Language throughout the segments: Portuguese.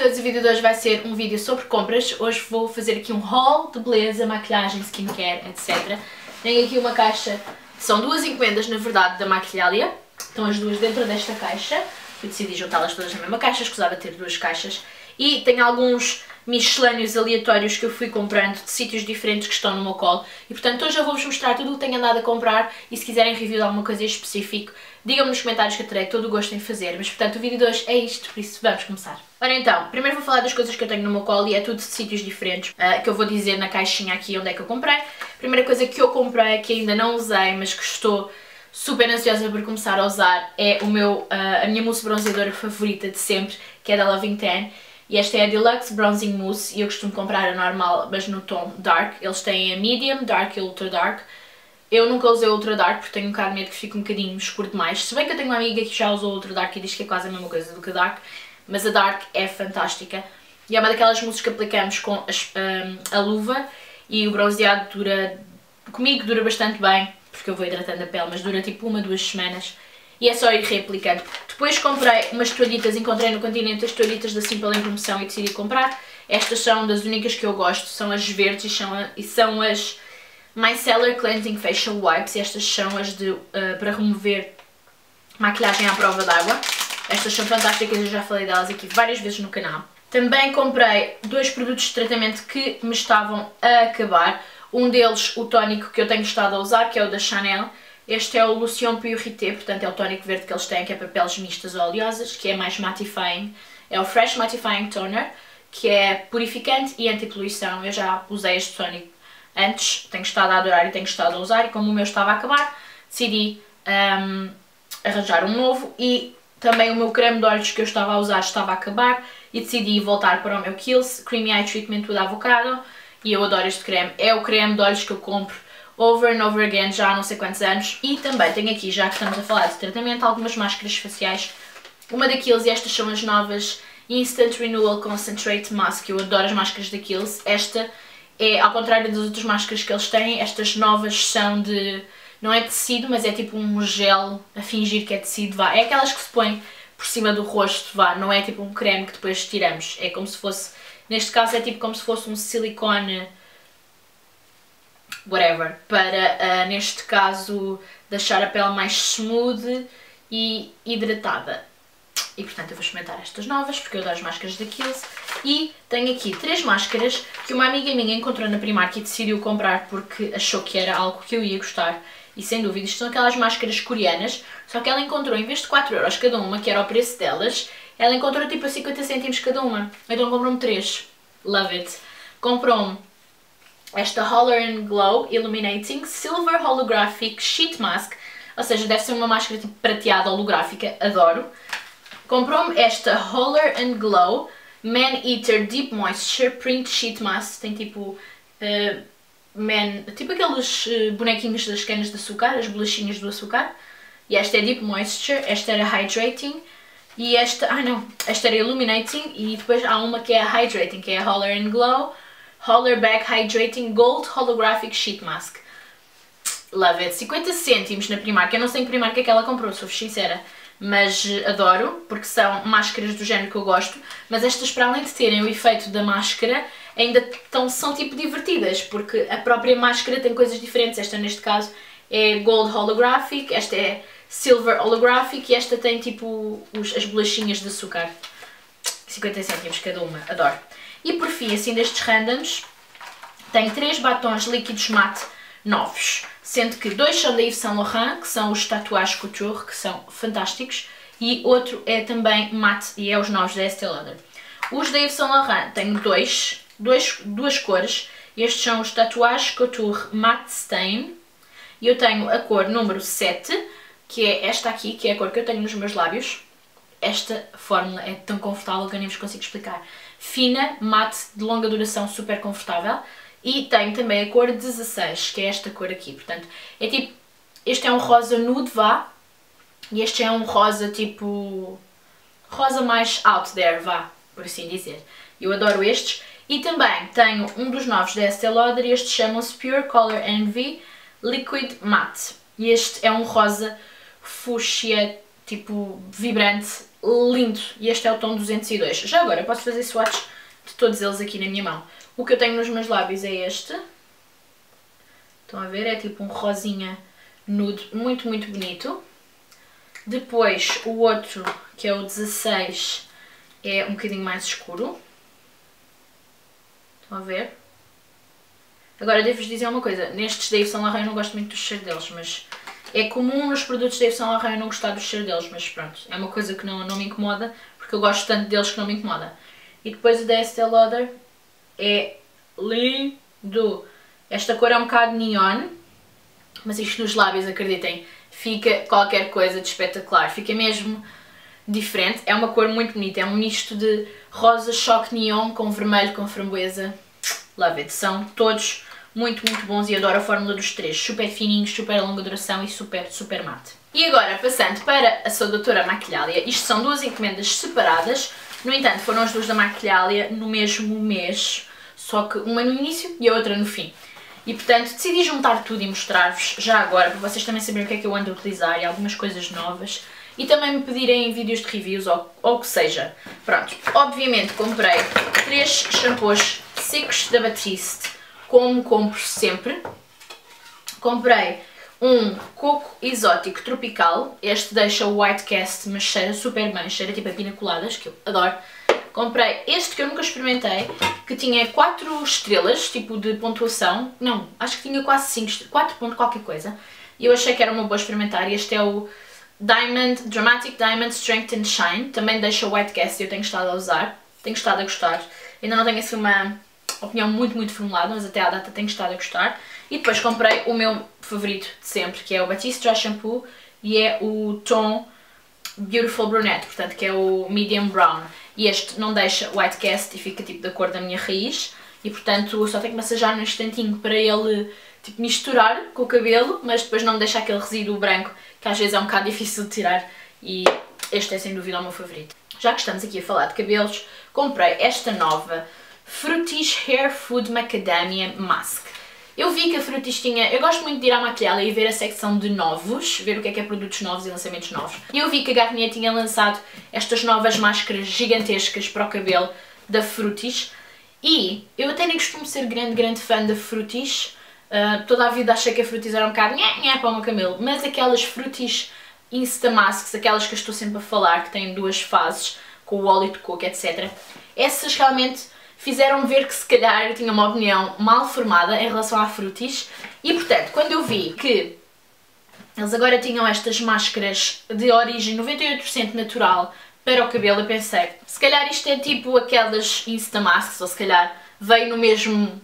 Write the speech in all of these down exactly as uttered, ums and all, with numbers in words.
todos, o vídeo de hoje vai ser um vídeo sobre compras. Hoje vou fazer aqui um haul de beleza, maquilhagem, skincare, etcétera. Tenho aqui uma caixa, são duas encomendas na verdade da Maquilhalia. Estão as duas dentro desta caixa. Eu decidi juntá-las todas na mesma caixa, escusava ter duas caixas. E tenho alguns miscelâneos aleatórios que eu fui comprando de sítios diferentes que estão no meu colo. E portanto hoje eu vou-vos mostrar tudo o que tenho andado a comprar e se quiserem review de alguma coisa em específico, digam-me nos comentários que eu terei todo o gosto em fazer. Mas portanto o vídeo de hoje é isto, por isso vamos começar. Ora então, primeiro vou falar das coisas que eu tenho no meu colo e é tudo de sítios diferentes, uh, que eu vou dizer na caixinha aqui onde é que eu comprei. A primeira coisa que eu comprei, que ainda não usei, mas que estou super ansiosa por começar a usar, é o meu, uh, a minha mousse bronzeadora favorita de sempre, que é da Loving Tan. E esta é a Deluxe Bronzing Mousse e eu costumo comprar a normal, mas no tom Dark. Eles têm a Medium, Dark e Ultra Dark. Eu nunca usei Ultra Dark porque tenho um bocado de medo que fique um bocadinho escuro demais. Se bem que eu tenho uma amiga que já usou Ultra Dark e diz que é quase a mesma coisa do que a Dark. Mas a Dark é fantástica. E é uma daquelas mousses que aplicamos com as, um, a luva e o bronzeado dura, comigo dura bastante bem, porque eu vou hidratando a pele, mas dura tipo uma, duas semanas. E é só ir reaplicando. Depois comprei umas toalhitas, encontrei no Continente as toalhitas da Simple em promoção e decidi comprar. Estas são das únicas que eu gosto, são as verdes e são, a, e são as Micellar Cleansing Facial Wipes. Estas são as de, uh, para remover maquilhagem à prova d'água. Estas são fantásticas, eu já falei delas aqui várias vezes no canal. Também comprei dois produtos de tratamento que me estavam a acabar. Um deles, o tónico que eu tenho estado a usar, que é o da Chanel. Este é o Lotion Purité, portanto é o tónico verde que eles têm, que é para peles mistas ou oleosas, que é mais mattifying. É o Fresh Mattifying Toner, que é purificante e anti-poluição. Eu já usei este tónico antes, tenho estado a adorar e tenho estado a usar, e como o meu estava a acabar, decidi um, arranjar um novo. E também o meu creme de olhos que eu estava a usar estava a acabar e decidi voltar para o meu Kiehl's Creamy Eye Treatment with Avocado. E eu adoro este creme, é o creme de olhos que eu compro over and over again já há não sei quantos anos. E também tenho aqui, já que estamos a falar de tratamento, algumas máscaras faciais. Uma da Kiehl's, e estas são as novas Instant Renewal Concentrate Mask. Eu adoro as máscaras da Kiehl's. Esta é, ao contrário das outras máscaras que eles têm, estas novas são de, não é tecido, mas é tipo um gel a fingir que é tecido, vá. É aquelas que se põem por cima do rosto, vá. Não é tipo um creme que depois tiramos. É como se fosse, neste caso é tipo como se fosse um silicone, whatever, para, uh, neste caso, deixar a pele mais smooth e hidratada. E portanto eu vou experimentar estas novas, porque eu adoro as máscaras da Kiehl's. E tenho aqui três máscaras que uma amiga minha encontrou na Primark e decidiu comprar porque achou que era algo que eu ia gostar. E sem dúvida, isto são aquelas máscaras coreanas, só que ela encontrou, em vez de quatro euros cada uma, que era o preço delas, ela encontrou tipo a cinquenta cêntimos cada uma. Então comprou-me três. Love it. Comprou-me esta Holler and Glow Illuminating Silver Holographic Sheet Mask, ou seja, deve ser uma máscara tipo prateada holográfica, adoro. Comprou-me esta Holler and Glow Man Eater Deep Moisture Print Sheet Mask, tem tipo, uh, man, tipo aqueles uh, bonequinhos das canas de açúcar, as bolachinhas do açúcar. E esta é Deep Moisture, esta era Hydrating, e esta, ah não, esta era Illuminating, e depois há uma que é a Hydrating, que é a Holler and Glow Holler Back Hydrating Gold Holographic Sheet Mask. Love it. cinquenta cêntimos na Primark. Eu não sei em que Primark é que ela comprou, sou sincera. Mas adoro, porque são máscaras do género que eu gosto. Mas estas, para além de terem o efeito da máscara, ainda tão, são tipo divertidas. Porque a própria máscara tem coisas diferentes. Esta, neste caso, é Gold Holographic. Esta é Silver Holographic. E esta tem tipo os, as bolachinhas de açúcar. cinquenta cêntimos cada uma. Adoro. E por fim, assim destes randoms, tenho três batons líquidos mate novos, sendo que dois são da Yves Saint Laurent, que são os Tatouage Couture, que são fantásticos, e outro é também mate, e é os novos da Estée Lauder. Os da Yves Saint Laurent tenho dois, dois, duas cores, estes são os Tatouage Couture Matte Stain, e eu tenho a cor número sete, que é esta aqui, que é a cor que eu tenho nos meus lábios. Esta fórmula é tão confortável que eu nem vos consigo explicar. Fina, mate, de longa duração, super confortável. E tenho também a cor dezasseis, que é esta cor aqui. Portanto, é tipo, este é um rosa nude, vá. E este é um rosa tipo, rosa mais out there, vá, por assim dizer. Eu adoro estes. E também tenho um dos novos da Estée Lauder, e estes chamam-se Pure Color Envy Liquid Matte. E este é um rosa fúcsia, tipo, vibrante. lindo. E este é o tom duzentos e dois. Já agora, posso fazer swatch de todos eles aqui na minha mão. O que eu tenho nos meus lábios é este. Estão a ver? É tipo um rosinha nude, muito, muito bonito. Depois, o outro, que é o dezasseis, é um bocadinho mais escuro. Estão a ver? Agora, devo-vos dizer uma coisa. Nestes da Yves Saint Laurent eu não gosto muito do cheiro deles, mas... É comum nos produtos da Yves Saint Laurent eu não gostar do cheiro deles, mas pronto. É uma coisa que não, não me incomoda, porque eu gosto tanto deles que não me incomoda. E depois o da Estée Lauder é lindo. Esta cor é um bocado neon, mas isto nos lábios, acreditem, fica qualquer coisa de espetacular. Fica mesmo diferente. É uma cor muito bonita. É um misto de rosa choque neon com vermelho com framboesa. Love it. São todos muito, muito bons e adoro a fórmula dos três. Super fininhos, super longa duração e super, super mate. E agora, passando para a sua doutora Maquilhalia, isto são duas encomendas separadas. No entanto, foram as duas da Maquilhalia no mesmo mês, só que uma no início e a outra no fim. E portanto, decidi juntar tudo e mostrar-vos já agora, para vocês também saberem o que é que eu ando a utilizar e algumas coisas novas. E também me pedirem vídeos de reviews ou, ou o que seja. Pronto, obviamente comprei três shampoos secos da Batiste, como compro sempre. Comprei um coco exótico tropical. Este deixa o white cast, mas cheira super bem, cheira tipo a pina coladas, que eu adoro. Comprei este que eu nunca experimentei, que tinha quatro estrelas, tipo de pontuação. Não, acho que tinha quase cinco, quatro ponto qualquer coisa. E eu achei que era uma boa experimentar. E este é o Diamond, Dramatic Diamond Strength and Shine. Também deixa o white cast e eu tenho estado a usar. Tenho estado a gostar. Ainda não tenho assim uma opinião muito, muito formulada, mas até à data tenho estado a gostar. E depois comprei o meu favorito de sempre, que é o Batiste Dry Shampoo. E é o tom Beautiful Brunette, portanto, que é o Medium Brown. E este não deixa white cast e fica tipo da cor da minha raiz. E portanto eu só tenho que massajar num instantinho para ele tipo misturar com o cabelo, mas depois não me deixa aquele resíduo branco que às vezes é um bocado difícil de tirar. E este é sem dúvida o meu favorito. Já que estamos aqui a falar de cabelos, comprei esta nova Fructis Hair Food Macadamia Mask. Eu vi que a Fructis tinha... Eu gosto muito de ir à Maquilhalia e ver a secção de novos, ver o que é que é produtos novos e lançamentos novos. E eu vi que a Garnier tinha lançado estas novas máscaras gigantescas para o cabelo da Fructis. E eu até nem costumo ser grande, grande fã da Fructis. Uh, toda a vida achei que a Fructis era um bocado nhé, nhé para o meu cabelo. Mas aquelas Fructis Instamasks, aquelas que eu estou sempre a falar, que têm duas fases, com o óleo de coco, etcétera. Essas realmente fizeram-me ver que se calhar eu tinha uma opinião mal formada em relação à Fructis. E portanto, quando eu vi que eles agora tinham estas máscaras de origem noventa e oito por cento natural para o cabelo, eu pensei, se calhar isto é tipo aquelas Instamasks, ou se calhar veio no mesmo,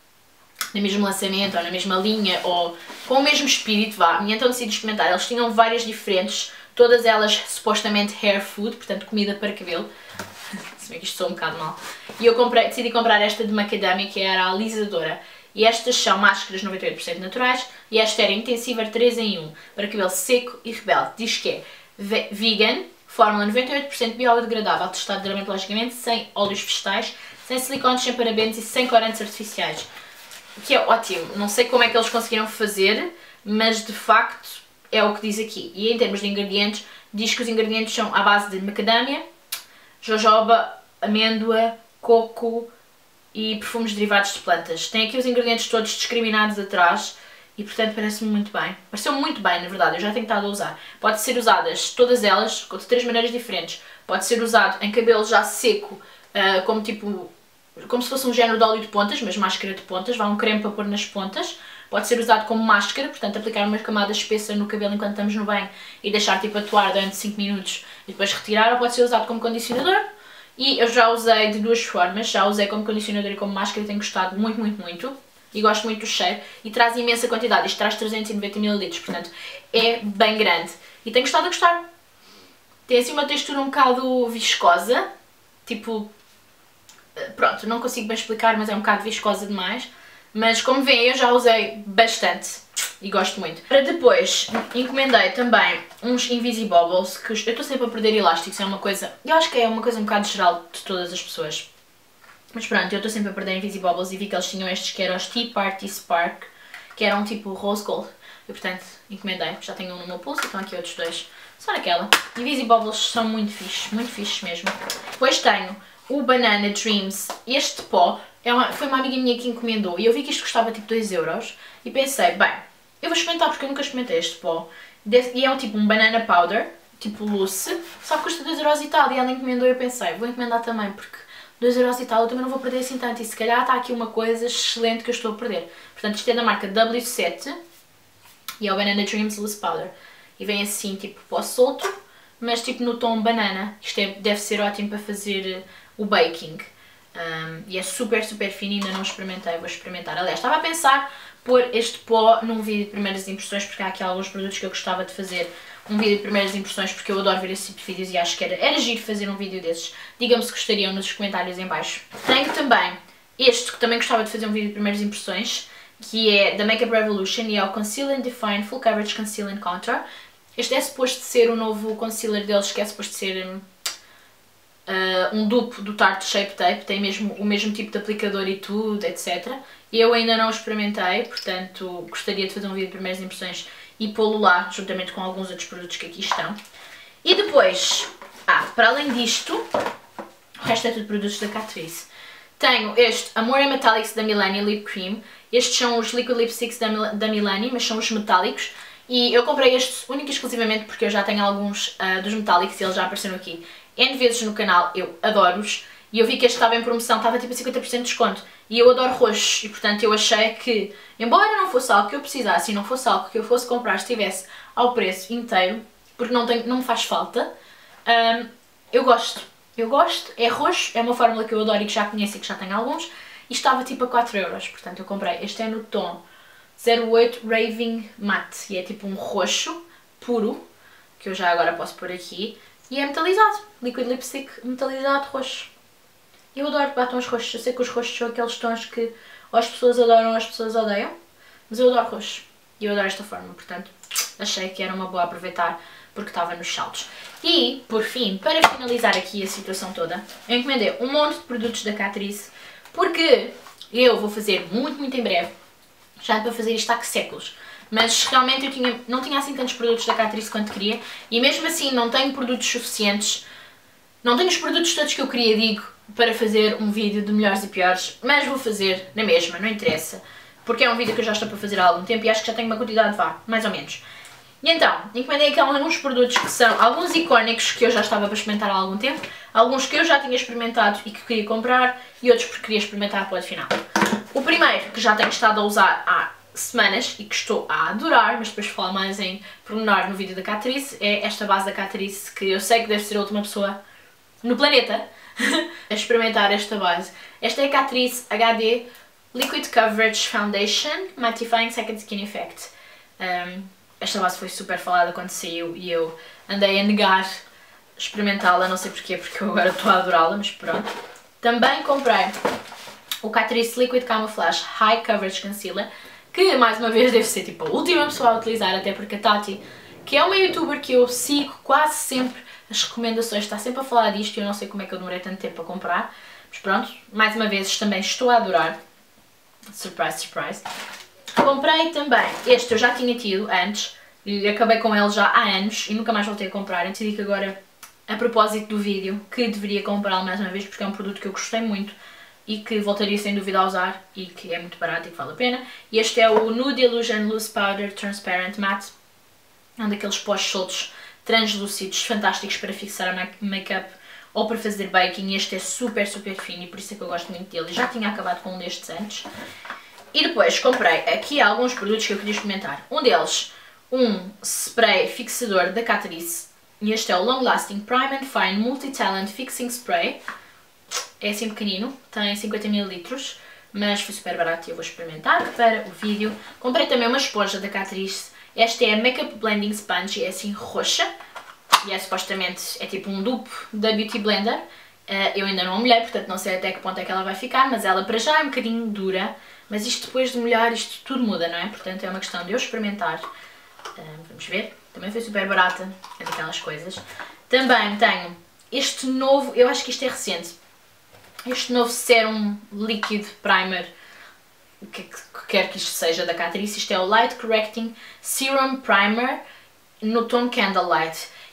no mesmo lançamento, ou na mesma linha, ou com o mesmo espírito, vá. E então decidi experimentar. Eles tinham várias diferentes, todas elas supostamente hair food, portanto comida para cabelo. Se bem que isto soa um bocado mal. E eu comprei, decidi comprar esta de Macadamia, que era a alisadora. E estas são máscaras noventa e oito por cento naturais e esta era Intensiver três em um, para cabelo seco e rebelde. Diz que é vegan, fórmula noventa e oito por cento biodegradável, testado dermatologicamente, sem óleos vegetais, sem silicones, sem parabenos e sem corantes artificiais. O que é ótimo. Não sei como é que eles conseguiram fazer, mas de facto é o que diz aqui. E em termos de ingredientes, diz que os ingredientes são à base de macadâmia, jojoba, amêndoa, coco e perfumes derivados de plantas. Tem aqui os ingredientes todos discriminados atrás e portanto parece-me muito bem. Pareceu muito bem, na verdade, eu já tenho estado a usar. Pode ser usadas todas elas de três maneiras diferentes. Pode ser usado em cabelo já seco, uh, como tipo, como se fosse um género de óleo de pontas, mas máscara de pontas, vá um creme para pôr nas pontas. Pode ser usado como máscara, portanto aplicar uma camada espessa no cabelo enquanto estamos no banho e deixar tipo atuar durante cinco minutos e depois retirar, ou pode ser usado como condicionador. E eu já usei de duas formas, já usei como condicionador e como máscara e tenho gostado muito, muito, muito. E gosto muito do cheiro e traz imensa quantidade, isto traz trezentos e noventa mililitros, portanto é bem grande. E tenho gostado a gostar. Tem assim uma textura um bocado viscosa, tipo, pronto, não consigo bem explicar, mas é um bocado viscosa demais. Mas como veem, eu já usei bastante e gosto muito. Para depois, encomendei também uns Invisibobbles, que eu estou sempre a perder elásticos, é uma coisa, eu acho que é uma coisa um bocado geral de todas as pessoas. Mas pronto, eu estou sempre a perder Invisibobbles e vi que eles tinham estes que eram os Tea Party Spark, que eram tipo rose gold. E portanto, encomendei, já tenho um no meu pulso, então aqui outros dois só naquela. Invisi Bubbles são muito fixe, muito fixe mesmo. Depois tenho o Banana Dreams, este pó, é uma, foi uma amiga minha que encomendou e eu vi que isto custava tipo dois euros e pensei, bem, eu vou experimentar porque eu nunca experimentei este pó. E é um tipo um banana powder, tipo loose, só que custa dois euros e tal e ela encomendou e eu pensei, vou encomendar também porque dois euros e tal eu também não vou perder assim tanto e se calhar está aqui uma coisa excelente que eu estou a perder. Portanto isto é da marca W sete e é o Banana Dreams Loose Powder. E vem assim tipo pó solto, mas tipo no tom banana. Isto é, deve ser ótimo para fazer o baking. Um, e é super, super fino, ainda não experimentei, vou experimentar. Aliás, estava a pensar pôr este pó num vídeo de primeiras impressões, porque há aqui alguns produtos que eu gostava de fazer um vídeo de primeiras impressões, porque eu adoro ver esse tipo de vídeos e acho que era, era giro fazer um vídeo desses. Digam-me se gostariam nos comentários em baixo. Tenho também este, que também gostava de fazer um vídeo de primeiras impressões, que é da Makeup Revolution e é o Conceal and Define Full Coverage Conceal and Contour. Este é suposto ser o novo concealer deles, que é suposto ser um, uh, um dupe do Tarte Shape Tape, tem mesmo o mesmo tipo de aplicador e tudo, etcétera. Eu ainda não experimentei, portanto gostaria de fazer um vídeo de primeiras impressões e pô-lo lá, juntamente com alguns outros produtos que aqui estão. E depois, ah, para além disto, o resto é tudo produtos da Catrice. Tenho este Amore Metallics da Milani Lip Cream. Estes são os Liquid Lipsticks da, Mil da Milani, mas são os metálicos. E eu comprei estes única e exclusivamente porque eu já tenho alguns uh, dos metálicos e eles já apareceram aqui N vezes no canal, eu adoro-os. E eu vi que este estava em promoção, estava tipo a cinquenta por cento de desconto. E eu adoro roxos e portanto eu achei que, embora não fosse algo que eu precisasse e não fosse algo que eu fosse comprar, estivesse ao preço inteiro, porque não, tem, não me faz falta, um, eu gosto. Eu gosto, é roxo, é uma fórmula que eu adoro e que já conheço e que já tenho alguns. E estava tipo a quatro euros, portanto eu comprei. Este é no tom zero oito Raving Matte e é tipo um roxo puro, que eu já agora posso pôr aqui. E é metalizado, Liquid Lipstick metalizado roxo. Eu adoro batons roxos, eu sei que os roxos são aqueles tons que ou as pessoas adoram ou as pessoas odeiam, mas eu adoro roxo e eu adoro esta forma, portanto achei que era uma boa aproveitar porque estava nos saldos. E, por fim, para finalizar aqui a situação toda, eu encomendei um monte de produtos da Catrice porque eu vou fazer muito, muito em breve, já para fazer isto há séculos, mas realmente eu tinha, não tinha assim tantos produtos da Catrice quanto queria e mesmo assim não tenho produtos suficientes, não tenho os produtos todos que eu queria, digo, para fazer um vídeo de melhores e piores, mas vou fazer na mesma, não interessa, porque é um vídeo que eu já estou para fazer há algum tempo e acho que já tenho uma quantidade, vá, mais ou menos. E então, encomendei aqui alguns produtos que são alguns icónicos que eu já estava para experimentar há algum tempo, alguns que eu já tinha experimentado e que queria comprar e outros porque queria experimentar para o final. O primeiro, que já tenho estado a usar há semanas e que estou a adorar, mas depois vou falar mais em pormenor no vídeo da Catrice, é esta base da Catrice, que eu sei que deve ser a última pessoa no planeta a experimentar esta base. Esta é a Catrice H D Liquid Coverage Foundation Mattifying Second Skin Effect. Um, esta base foi super falada quando saiu e eu andei a negar experimentá-la, não sei porquê, porque eu agora estou a adorá-la, mas pronto. Também comprei o Catrice Liquid Camouflage High Coverage Concealer, que mais uma vez deve ser tipo a última pessoa a utilizar, até porque a Tati, que é uma youtuber que eu sigo quase sempre as recomendações, está sempre a falar disto e eu não sei como é que eu demorei tanto tempo a comprar, mas pronto, mais uma vez também estou a adorar. Surprise, surprise. Comprei também, este eu já tinha tido antes, e acabei com ele já há anos e nunca mais voltei a comprar, então decidi que agora, a propósito do vídeo, que deveria comprá-lo mais uma vez porque é um produto que eu gostei muito e que voltaria sem dúvida a usar e que é muito barato e que vale a pena. E este é o Nude Illusion Loose Powder Transparent Matte, é um daqueles pós soltos translúcidos fantásticos para fixar a make-up ou para fazer baking. Este é super, super fino e por isso é que eu gosto muito dele. Já tinha acabado com um destes antes. E depois comprei aqui alguns produtos que eu queria experimentar. Um deles, um spray fixador da Catrice. E este é o Long Lasting Prime and Fine Multi-Talent Fixing Spray. É assim pequenino, tem cinquenta mililitros, mas foi super barato e eu vou experimentar para o vídeo. Comprei também uma esponja da Catrice. Esta é a Makeup Blending Sponge, é assim roxa. E é supostamente, é tipo um dupe da Beauty Blender. Uh, eu ainda não a molhei, portanto não sei até que ponto é que ela vai ficar, mas ela para já é um bocadinho dura. Mas isto depois de molhar, isto tudo muda, não é? Portanto é uma questão de eu experimentar. Uh, vamos ver. Também foi super barata, é daquelas coisas. Também tenho este novo, eu acho que isto é recente. Este novo Serum Liquid Primer, o que, que quer que isto seja da Catrice. Isto é o Light Correcting Serum Primer no tom Candlelight.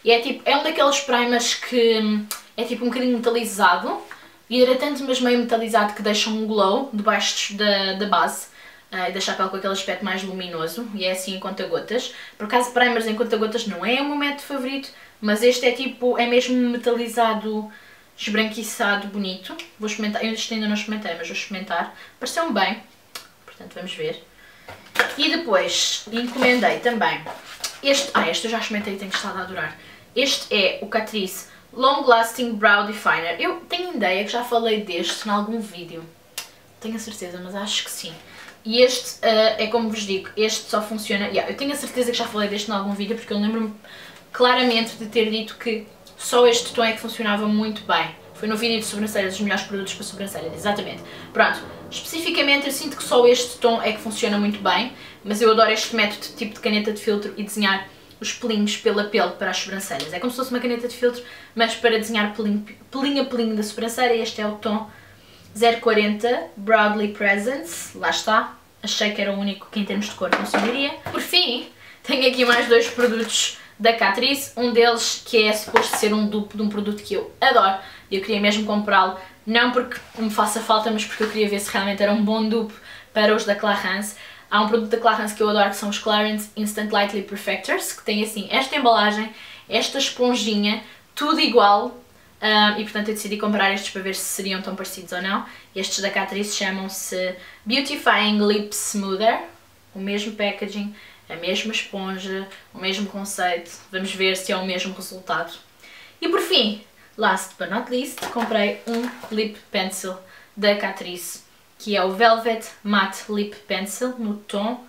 E é tipo, é um daqueles primers que hum, é tipo um bocadinho metalizado, hidratante mas meio metalizado, que deixa um glow debaixo da, da base. Uh, e deixa a pele com aquele aspecto mais luminoso, e é assim em conta-gotas. Por acaso primers em conta-gotas não é o meu método favorito, mas este é tipo, é mesmo metalizado, esbranquiçado, bonito. Vou experimentar, eu este ainda não experimentei, mas vou experimentar. Pareceu-me bem, portanto vamos ver. E depois encomendei também este, ah este eu já experimentei e tenho estado a adorar. Este é o Catrice Long Lasting Brow Definer. Eu tenho ideia que já falei deste em algum vídeo, tenho a certeza, mas acho que sim. E este, uh, é como vos digo, este só funciona... Yeah, eu tenho a certeza que já falei deste em algum vídeo, porque eu lembro-me claramente de ter dito que só este tom é que funcionava muito bem. Foi no vídeo de sobrancelhas, os melhores produtos para sobrancelhas, exatamente. Pronto, especificamente eu sinto que só este tom é que funciona muito bem, mas eu adoro este método tipo de caneta de filtro e desenhar os pelinhos pela pele para as sobrancelhas. É como se fosse uma caneta de filtro, mas para desenhar pelinho, pelinho a pelinho da sobrancelha. Este é o tom zero quarenta Broadly Presence, lá está, achei que era o único que em termos de cor funcionaria. Por fim, tenho aqui mais dois produtos da Catrice, um deles que é suposto ser um dupe de um produto que eu adoro, e eu queria mesmo comprá-lo, não porque me faça falta, mas porque eu queria ver se realmente era um bom dupe para os da Clarins. Há um produto da Clarins que eu adoro, que são os Clarins Instant Lightly Perfectors, que tem assim esta embalagem, esta esponjinha, tudo igual. Um, e portanto eu decidi comprar estes para ver se seriam tão parecidos ou não. Estes da Catrice chamam-se Beautifying Lip Smoother, o mesmo packaging, a mesma esponja, o mesmo conceito. Vamos ver se é o mesmo resultado. E por fim, last but not least, comprei um lip pencil da Catrice, que é o Velvet Matte Lip Pencil no tom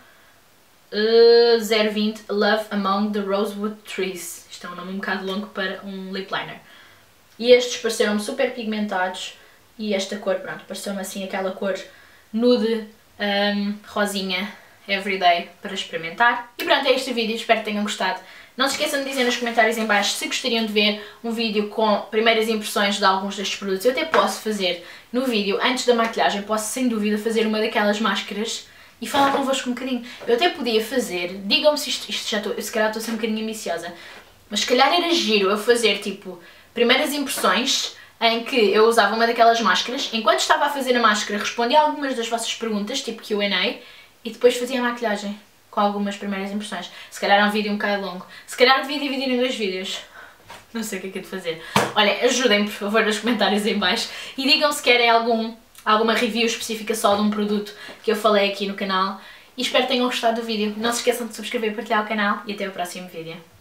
uh, zero vinte Love Among the Rosewood Trees. Isto é um nome um bocado longo para um lip liner. E estes pareceram-me super pigmentados, e esta cor, pronto, pareceu-me assim aquela cor nude, um, rosinha, everyday, para experimentar. E pronto, é este o vídeo, espero que tenham gostado. Não se esqueçam de dizer nos comentários em baixo se gostariam de ver um vídeo com primeiras impressões de alguns destes produtos. Eu até posso fazer no vídeo, antes da maquilhagem, posso sem dúvida fazer uma daquelas máscaras e falar convosco um bocadinho. Eu até podia fazer, digam-me se isto, isto já estou, eu se calhar estou a ser um bocadinho ambiciosa, mas se calhar era giro eu fazer tipo primeiras impressões, em que eu usava uma daquelas máscaras, enquanto estava a fazer a máscara respondia a algumas das vossas perguntas, tipo Q and A, e depois fazia a maquilhagem com algumas primeiras impressões. Se calhar é um vídeo um bocado longo, se calhar devia dividir em dois vídeos, não sei o que é que é de fazer. Olha, ajudem-me por favor nos comentários em baixo e digam se querem algum, alguma review específica só de um produto que eu falei aqui no canal, e espero que tenham gostado do vídeo. Não se esqueçam de subscrever e partilhar o canal, e até o próximo vídeo.